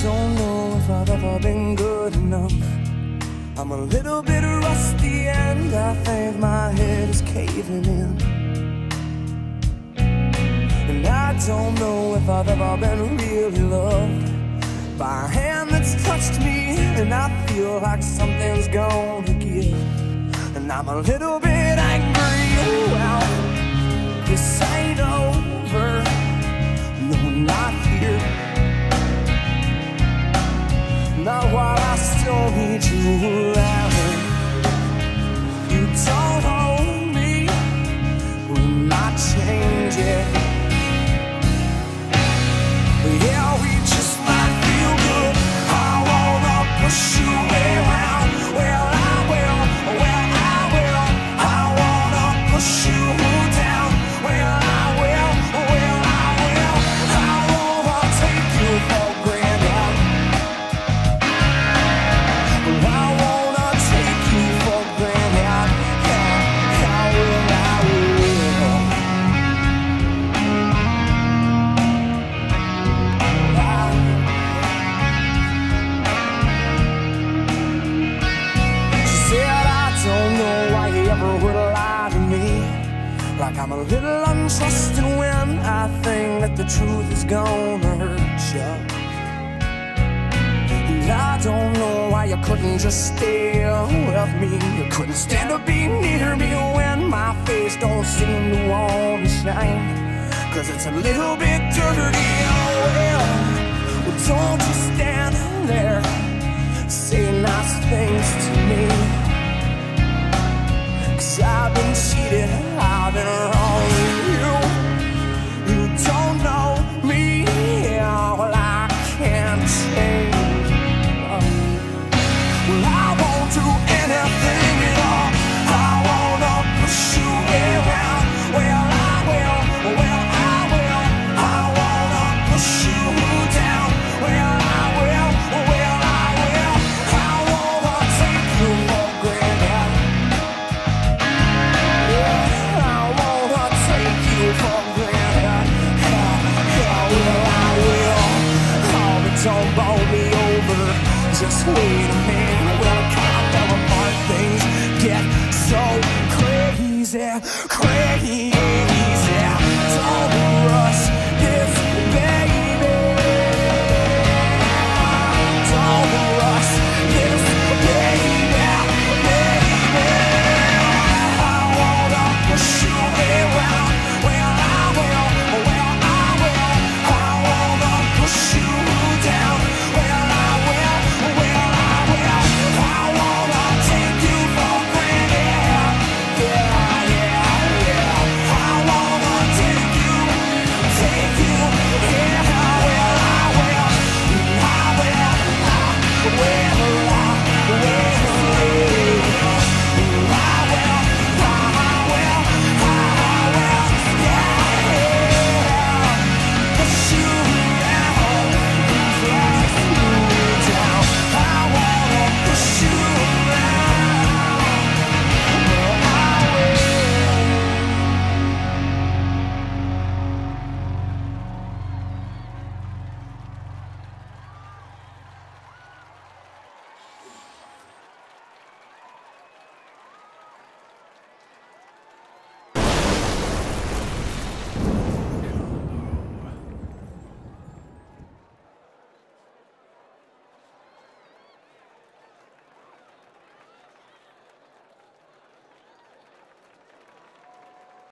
don't know if I've ever been good enough. I'm a little bit rusty and I think my head is caving in. And I don't know if I've ever been really loved by a hand that's touched me, and I feel like something's gonna give. And I'm a little bit angry, well, this ain't over, no, not here. Not while I still need you around. You don't own me, we might change it. Yeah, we just might feel good. I wanna push you around. Well, I will, well, I will. I wanna push you down. Well, I will, well, I will. I wanna take you for granted. Well, I wanna take you for granted. I will, I will. Don't know why you ever would lie to me. Like I'm a little untrusting when I think that the truth is gonna hurt you. And I don't know why you couldn't just stay with me. You couldn't stand to be near me when my face don't seem to want to shine. Cause it's a little bit dirty, oh well, don't just stand there, say nice things to me. I've been cheated, I've been wrong with you. You don't know me, well, I can't change. Well, I won't do anything at all. I wanna push you around. Well, I will, well, I will. I wanna push you down. Well, I will, well, I will. I wanna take you for granted. Don't bowl me over, just wait a minute. Well, I can't fall apart, things get so crazy, crazy.